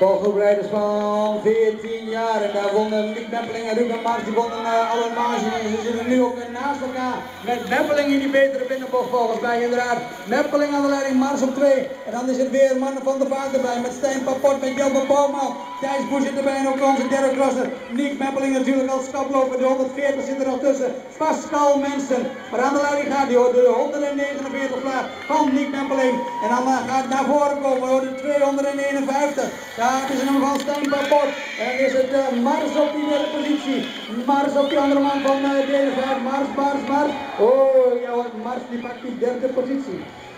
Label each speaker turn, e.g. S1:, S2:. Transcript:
S1: Volgroeprijders van 14 jaar en daar wonnen Nick Meppeling en Ruben Mars, die wonnen alle marges en ze zitten nu ook weer naast elkaar met Meppeling in die betere binnenbocht volgens mij inderdaad. Meppeling aan de leiding, Mars op 2 en dan is het weer Mannen van der Vaart erbij met Stijn Paport, met Jelmer Bouwman, Thijs Boes zit erbij en ook onze derde crosser. Nick Meppeling natuurlijk als kaploper, de 140 zit er nog tussen, Pascal Mensen. Maar aan de leiding gaat hij hoor, de 149 plaats van Nick Meppeling en dan gaat naar voren komen hoor, de 251. Daar is een van Stijn Paport en is het Mars op die derde positie. Mars op die andere man van derde vaart. Mars. Oh ja, Mars die pakt die derde positie.